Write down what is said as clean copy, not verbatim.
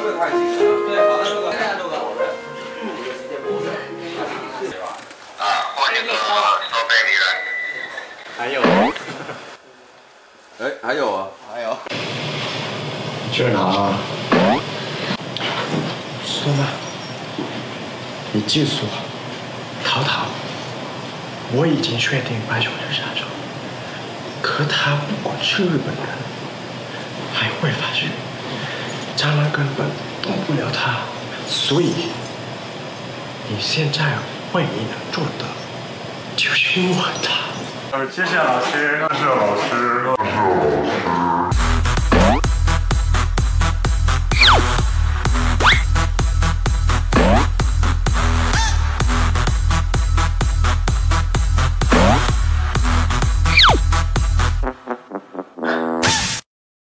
不会太紧了。对，好的，录个，现在录个，我们有时间播的，对吧？啊，换一个设备里来。还有。哎，还有啊，还有。 去哪啊？苏妈，你记住，淘淘，我已经确定白熊是杀手，可他不光是日本人，还会发觉蟑螂根本动不了他，所以你现在唯一能做的就是问他。 谢谢老师，谢谢老师，谢谢老师。